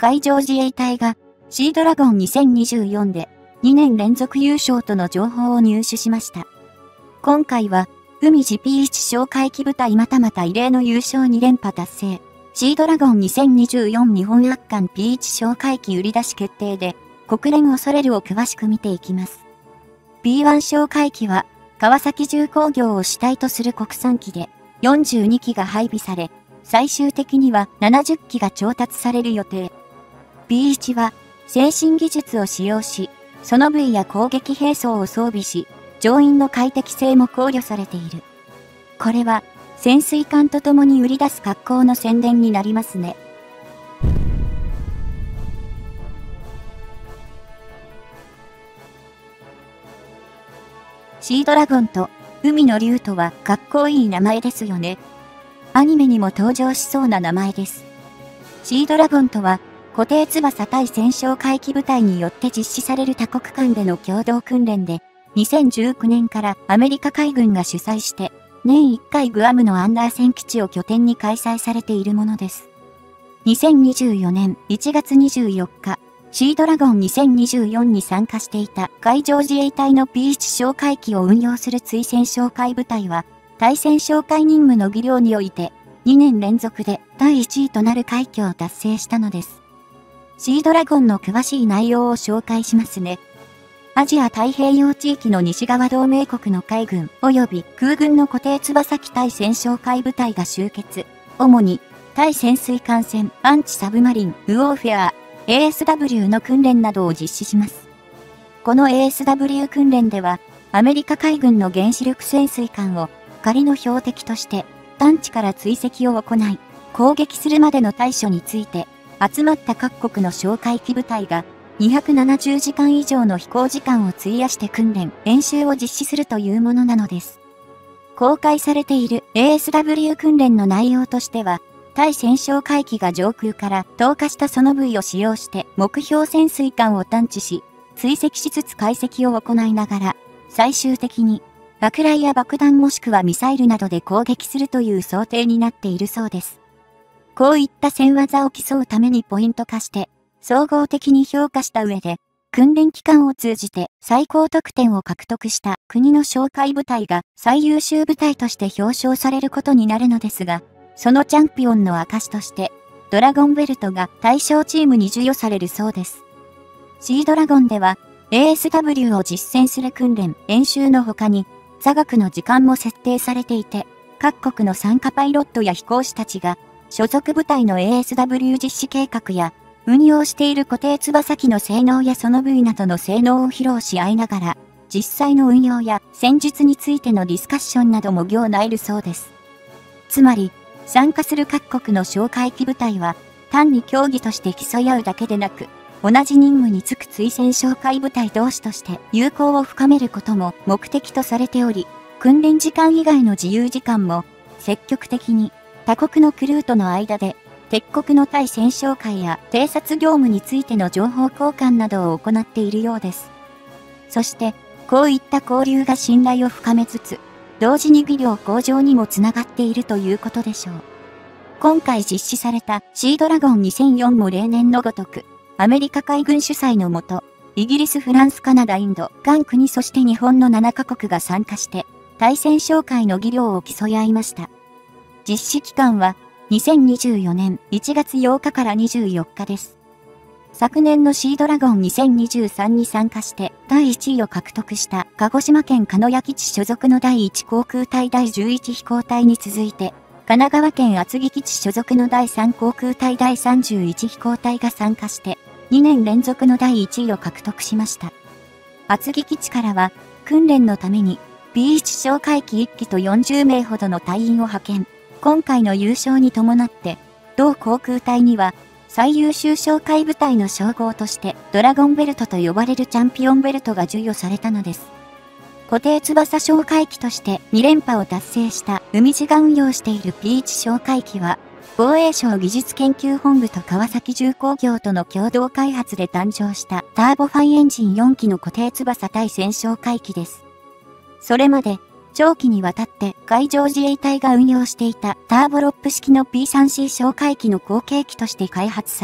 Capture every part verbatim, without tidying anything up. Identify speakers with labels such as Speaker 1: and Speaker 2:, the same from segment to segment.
Speaker 1: 海上自衛隊がシードラゴンにせんにじゅうよんでにねん連続優勝との情報を入手しました。今回は海自 ピーワン 哨戒機部隊またまた異例の優勝に連覇達成。シードラゴンにせんにじゅうよん日本圧巻 ピーワン 哨戒機売り出し決定で国連恐れるを詳しく見ていきます。ピーワン 哨戒機は川崎重工業を主体とする国産機でよんじゅうにきが配備され、最終的にはななじゅっきが調達される予定。ピーワン は先進技術を使用し、その部位や攻撃兵装を装備し、乗員の快適性も考慮されている。これは潜水艦とともに売り出す格好の宣伝になりますね。シードラゴンと海の竜とはかっこいい名前ですよね。アニメにも登場しそうな名前です。シードラゴンとは固定翼対戦哨戒機部隊によって実施される多国間での共同訓練で、にせんじゅうきゅうねんからアメリカ海軍が主催して、年いっかいグアムのアンダーセン基地を拠点に開催されているものです。にせんにじゅうよねんいちがつにじゅうよっか、シードラゴンにせんにじゅうよんに参加していた海上自衛隊の ピーワン 哨戒機を運用する追戦哨戒部隊は、対戦哨戒任務の技量において、にねん連続でだいいちいとなる快挙を達成したのです。シードラゴンの詳しい内容を紹介しますね。アジア太平洋地域の西側同盟国の海軍及び空軍の固定翼機対戦哨戒部隊が集結。主に対潜水艦船、アンチサブマリン、ウォーフェア、エーエスダブリュー の訓練などを実施します。この エーエスダブリュー 訓練では、アメリカ海軍の原子力潜水艦を仮の標的として探知から追跡を行い、攻撃するまでの対処について、集まった各国の哨戒機部隊がにひゃくななじゅうじかん以上の飛行時間を費やして訓練、演習を実施するというものなのです。公開されている エーエスダブリュー 訓練の内容としては、対戦哨戒機が上空から投下したその部位を使用して目標潜水艦を探知し、追跡しつつ解析を行いながら、最終的に爆雷や爆弾もしくはミサイルなどで攻撃するという想定になっているそうです。こういった戦技を競うためにポイント化して、総合的に評価した上で、訓練期間を通じて最高得点を獲得した国の哨戒部隊が最優秀部隊として表彰されることになるのですが、そのチャンピオンの証として、ドラゴンベルトが対象チームに授与されるそうです。シードラゴンでは、エーエスダブリュー を実践する訓練、演習の他に、座学の時間も設定されていて、各国の参加パイロットや飛行士たちが、所属部隊の エーエスダブリュー 実施計画や、運用している固定翼機の性能やその部位などの性能を披露し合いながら、実際の運用や戦術についてのディスカッションなども行えるそうです。つまり、参加する各国の哨戒機部隊は、単に競技として競い合うだけでなく、同じ任務に就く追戦哨戒部隊同士として友好を深めることも目的とされており、訓練時間以外の自由時間も積極的に他国のクルーとの間で敵国の対戦哨戒や偵察業務についての情報交換などを行っているようです。そして、こういった交流が信頼を深めつつ、同時に技量向上にもつながっているということでしょう。今回実施されたシードラゴンにせんよんも例年のごとく、アメリカ海軍主催のもと、イギリス、フランス、カナダ、インド、韓国そして日本のななかこくが参加して、対戦哨戒の技量を競い合いました。実施期間はにせんにじゅうよねんいちがつようかからにじゅうよっかです。昨年のシードラゴンにせんにじゅうさんに参加してだいいちいを獲得した鹿児島県鹿屋基地所属のだいいち航空隊だいじゅういち飛行隊に続いて、神奈川県厚木基地所属のだいさん航空隊だいさんじゅういち飛行隊が参加して、にねん連続のだいいちいを獲得しました。厚木基地からは、訓練のために、ピーワン 哨戒機いっきとよんじゅうめいほどの隊員を派遣。今回の優勝に伴って、同航空隊には、最優秀哨戒部隊の称号として、ドラゴンベルトと呼ばれるチャンピオンベルトが授与されたのです。固定翼哨戒機としてに連覇を達成した海自が運用している ピーワン 哨戒機は、防衛省技術研究本部と川崎重工業との共同開発で誕生したターボファイエンジンよんきの固定翼対戦哨戒機です。それまで、長期にわたって海上自衛隊が運用していたターボロップ式の ピースリーシー 哨戒機の後継機として開発され、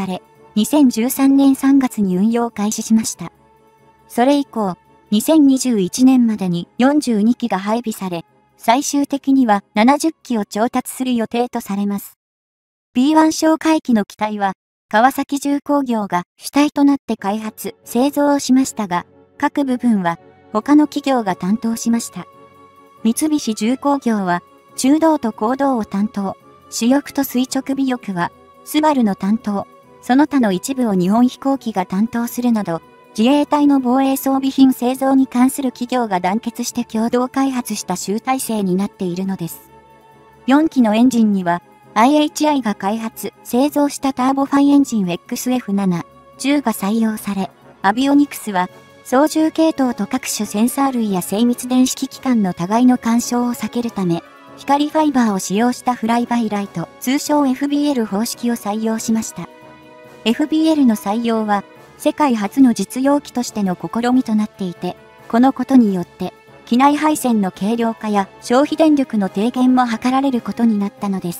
Speaker 1: にせんじゅうさんねんさんがつに運用開始しました。それ以降、にせんにじゅういちねんまでによんじゅうにきが配備され、最終的にはななじゅっきを調達する予定とされます。ビーワン 哨戒機の機体は、川崎重工業が主体となって開発、製造をしましたが、各部分は他の企業が担当しました。三菱重工業は、中導と高導を担当、主翼と垂直尾翼は、スバルの担当、その他の一部を日本飛行機が担当するなど、自衛隊の防衛装備品製造に関する企業が団結して共同開発した集大成になっているのです。よんきのエンジンには、アイエイチアイ が開発、製造したターボファイエンジン エックスエフなな、じゅうが採用され、アビオニクスは、操縦系統と各種センサー類や精密電子機器間の互いの干渉を避けるため、光ファイバーを使用したフライバイライト、通称 エフビーエル 方式を採用しました。エフビーエル の採用は、世界初の実用機としての試みとなっていて、このことによって、機内配線の軽量化や消費電力の低減も図られることになったのです。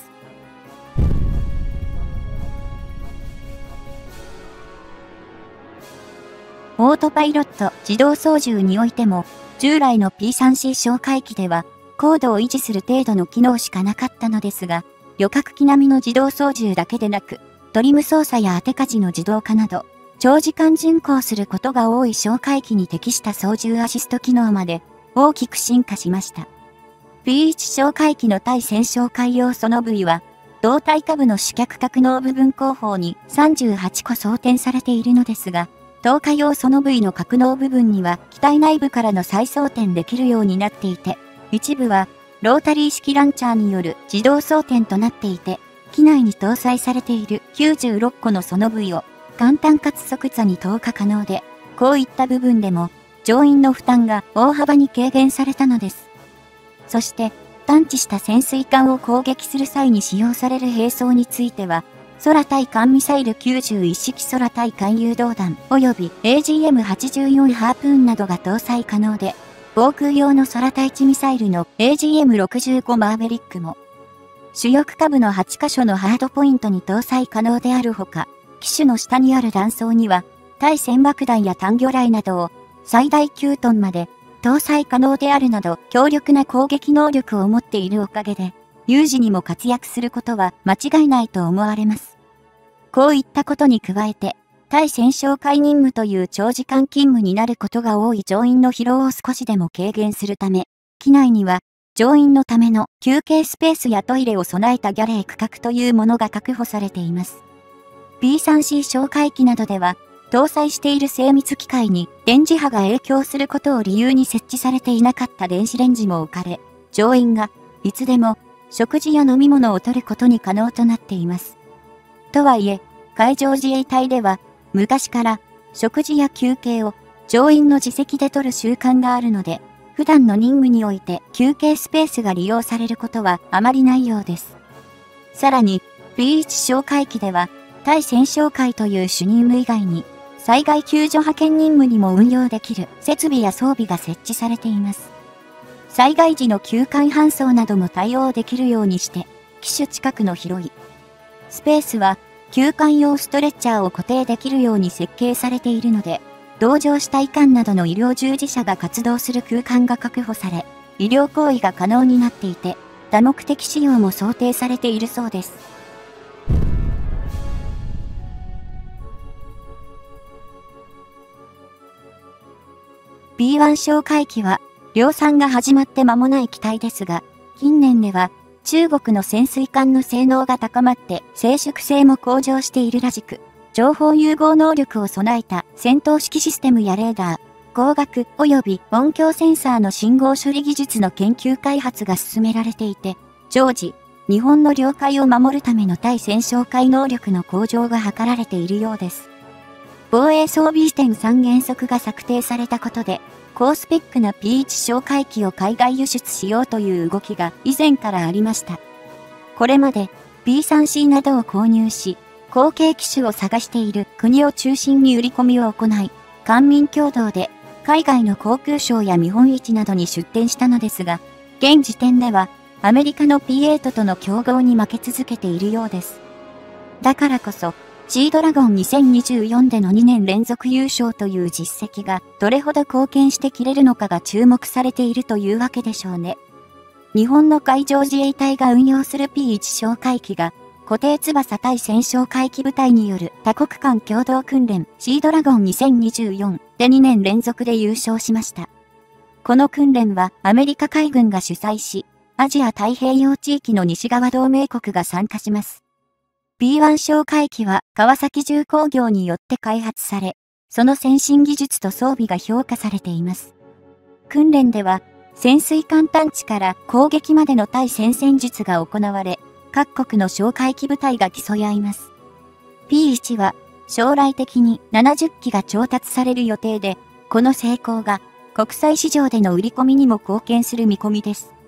Speaker 1: オートパイロット自動操縦においても、従来の ピースリーシー 哨戒機では、高度を維持する程度の機能しかなかったのですが、旅客機並みの自動操縦だけでなく、トリム操作や当て舵の自動化など、長時間巡航することが多い哨戒機に適した操縦アシスト機能まで大きく進化しました。ピーワン 哨戒機の対戦哨戒用ソノブイは、胴体下部の主脚格納部分後方にさんじゅうはちこ装填されているのですが、投下用ソノブイの格納部分には機体内部からの再装填できるようになっていて、一部はロータリー式ランチャーによる自動装填となっていて、機内に搭載されているきゅうじゅうろっこのソノブイを簡単かつ即座に投下可能で、こういった部分でも乗員の負担が大幅に軽減されたのです。そして、探知した潜水艦を攻撃する際に使用される兵装については、空対艦ミサイルきゅうじゅういっしき空対艦誘導弾及び エージーエムはちじゅうよん ハープーンなどが搭載可能で、防空用の空対地ミサイルの エージーエムろくじゅうご マーベリックも、主翼下部のはちかしょのハードポイントに搭載可能であるほか、機首の下にある弾倉には、対戦爆弾や単魚雷などを最大きゅうトンまで搭載可能であるなど強力な攻撃能力を持っているおかげで、有事にも活躍することは間違いないと思われます。こういったことに加えて、対戦哨戒任務という長時間勤務になることが多い乗員の疲労を少しでも軽減するため、機内には乗員のための休憩スペースやトイレを備えたギャレー区画というものが確保されています。ピースリーシー 哨戒機などでは、搭載している精密機械に電磁波が影響することを理由に設置されていなかった電子レンジも置かれ、乗員がいつでも食事や飲み物を取ることに可能となっています。とはいえ、海上自衛隊では昔から食事や休憩を乗員の自責で取る習慣があるので、普段の任務において休憩スペースが利用されることはあまりないようです。さらに、ピーワン 哨戒機では、対戦哨戒という主任務以外に、災害救助派遣任務にも運用できる設備や装備が設置されています。災害時の救艦搬送なども対応できるようにして、機首近くの広いスペースは、救艦用ストレッチャーを固定できるように設計されているので、同乗した医官などの医療従事者が活動する空間が確保され、医療行為が可能になっていて、多目的使用も想定されているそうです。ピーワン 哨戒機は、量産が始まって間もない機体ですが、近年では、中国の潜水艦の性能が高まって静粛性も向上しているらしく、情報融合能力を備えた戦闘式システムやレーダー、光学及び音響センサーの信号処理技術の研究開発が進められていて、常時、日本の領海を守るための対戦哨戒能力の向上が図られているようです。防衛装備移転さん原則が策定されたことで、高スペックな ピーワン 哨戒機を海外輸出しようという動きが以前からありました。これまで ピースリーシー などを購入し、後継機種を探している国を中心に売り込みを行い、官民共同で海外の航空ショーや見本市などに出展したのですが、現時点ではアメリカの ピーエイト との競合に負け続けているようです。だからこそ、 シードラゴンにせんにじゅうよんでのにねん連続優勝という実績がどれほど貢献してきれるのかが注目されているというわけでしょうね。日本の海上自衛隊が運用する ピーワン 哨戒機が固定翼対戦哨戒機部隊による多国間共同訓練シードラゴンにせんにじゅうよんでにねん連続で優勝しました。この訓練はアメリカ海軍が主催し、アジア太平洋地域の西側同盟国が参加します。ピーワン 哨戒機は川崎重工業によって開発され、その先進技術と装備が評価されています。訓練では、潜水艦探知から攻撃までの対戦戦術が行われ、各国の哨戒機部隊が競い合います。ピーワン は将来的にななじゅっきが調達される予定で、この成功が国際市場での売り込みにも貢献する見込みです。